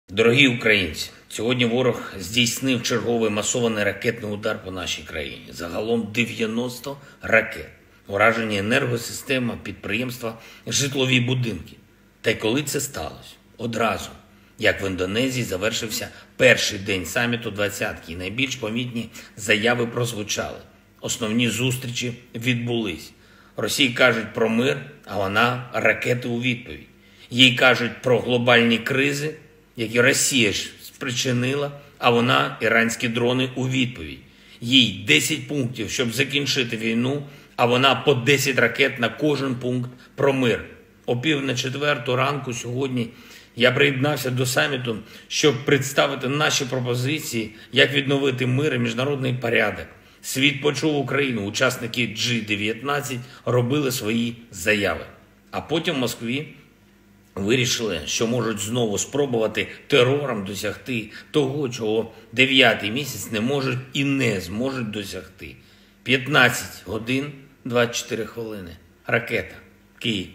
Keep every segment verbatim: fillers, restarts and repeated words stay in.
Дорогі українці, сьогодні ворог здійснив черговий масований ракетний удар по нашій країні. Загалом дев'яносто ракет. Уражені енергосистема, підприємства, житлові будинки. Та й коли це сталося? Одразу, як в Індонезії завершився перший день саміту двадцятки, і найбільш помітні заяви прозвучали. Основні зустрічі відбулись. Росії кажуть про мир, а вона ракети у відповідь. Їй кажуть про глобальні кризи, які Росія ж спричинила, а вона іранські дрони у відповідь. Їй десять пунктів, щоб закінчити війну, а вона по десять ракет на кожен пункт про мир. О пів на четверту ранку сьогодні я приєднався до саміту, щоб представити наші пропозиції, як відновити мир і міжнародний порядок. Світ почув Україну, учасники джі дев'ятнадцять робили свої заяви. А потім в Москві вирішили, що можуть знову спробувати терором досягти того, чого дев'ятий місяць не можуть і не зможуть досягти. п'ятнадцять годин двадцять чотири хвилини. Ракета. Київ.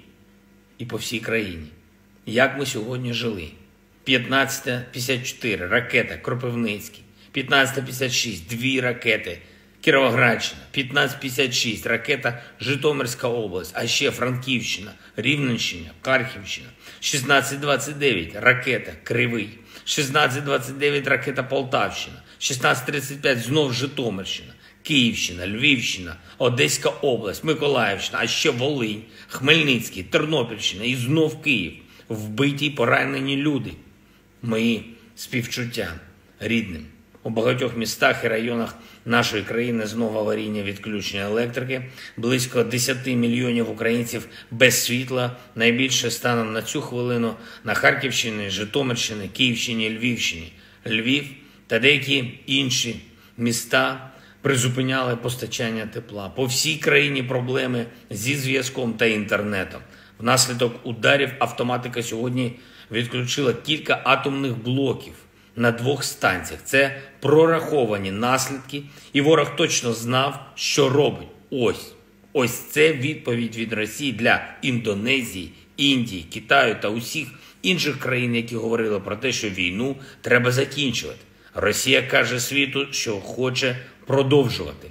І по всій країні. Як ми сьогодні жили? п'ятнадцята п'ятдесят чотири. Ракета. Кропивницький. п'ятнадцята п'ятдесят шість. Дві ракети. Кіровоградщина. п'ятнадцята п'ятдесят шість. Ракета Житомирська область. А ще Франківщина, Рівненщина, Харківщина. шістнадцята двадцять дев'ять. Ракета Кривий. шістнадцята двадцять дев'ять. Ракета Полтавщина. шістнадцята тридцять п'ять. Знов Житомирщина. Київщина, Львівщина, Одеська область, Миколаївщина, а ще Волинь, Хмельницький, Тернопільщина і знов Київ. Вбиті й поранені люди. Мої співчуття рідним. У багатьох містах і районах нашої країни знову аварійне відключення електрики. Близько десять мільйонів українців без світла. Найбільше станом на цю хвилину на Харківщині, Житомирщині, Київщині, Львівщині. Львів та деякі інші міста призупиняли постачання тепла. По всій країні проблеми зі зв'язком та інтернетом. Внаслідок ударів автоматика сьогодні відключила кілька атомних блоків на двох станціях. Це прораховані наслідки, і ворог точно знав, що робить. Ось. Ось це відповідь від Росії для Індонезії, Індії, Китаю та усіх інших країн, які говорили про те, що війну треба закінчувати. Росія каже світу, що хоче продовжувати.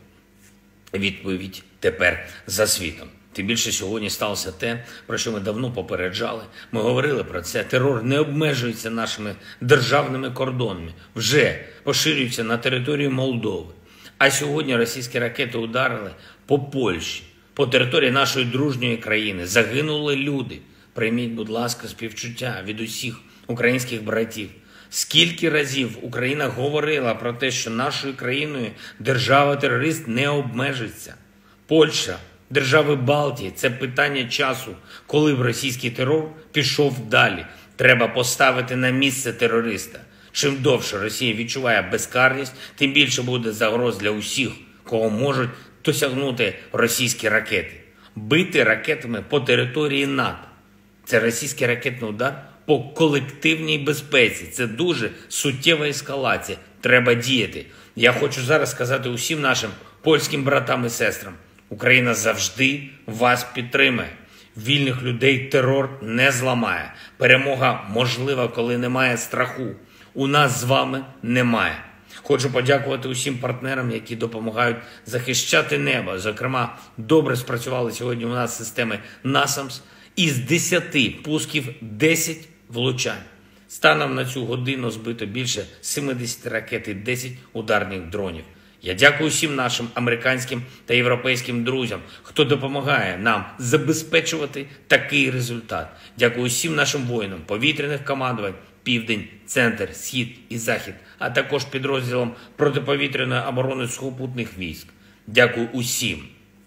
Відповідь тепер за світом. Тим більше сьогодні сталося те, про що ми давно попереджали. Ми говорили про це. Терор не обмежується нашими державними кордонами. Вже поширюється на територію Молдови. А сьогодні російські ракети ударили по Польщі, по території нашої дружньої країни. Загинули люди. Прийміть, будь ласка, співчуття від усіх українських братів. Скільки разів Україна говорила про те, що нашою країною держава-терорист не обмежиться. Польща, держави Балтії – це питання часу, коли б російський терор пішов далі. Треба поставити на місце терориста. Чим довше Росія відчуває безкарність, тим більше буде загроз для усіх, кого можуть досягнути російські ракети. Бити ракетами по території НАТО – це російський ракетний удар по колективній безпеці. Це дуже суттєва ескалація. Треба діяти. Я хочу зараз сказати усім нашим польським братам і сестрам. Україна завжди вас підтримає. Вільних людей терор не зламає. Перемога можлива, коли немає страху. У нас з вами немає. Хочу подякувати усім партнерам, які допомагають захищати небо. Зокрема, добре спрацювали сьогодні у нас системи насамс. Із десяти пусків десять влучань. Станом на цю годину збито більше сімдесят ракет і десять ударних дронів. Я дякую всім нашим американським та європейським друзям, хто допомагає нам забезпечувати такий результат. Дякую всім нашим воїнам, повітряних командувань, Південь, Центр, Схід і Захід, а також підрозділам протиповітряної оборони сухопутних військ. Дякую усім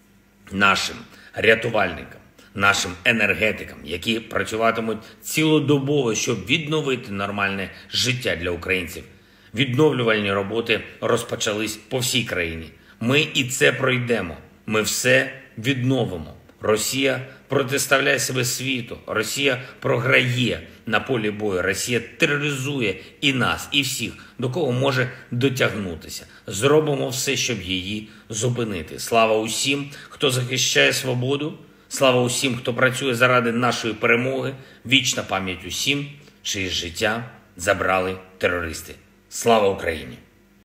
нашим рятувальникам, нашим енергетикам, які працюватимуть цілодобово, щоб відновити нормальне життя для українців. Відновлювальні роботи розпочались по всій країні. Ми і це пройдемо. Ми все відновимо. Росія протиставляє себе світу. Росія програє на полі бою. Росія тероризує і нас, і всіх, до кого може дотягнутися. Зробимо все, щоб її зупинити. Слава усім, хто захищає свободу. Слава усім, хто працює заради нашої перемоги. Вічна пам'ять усім, чиє життя забрали терористи. Слава Україні!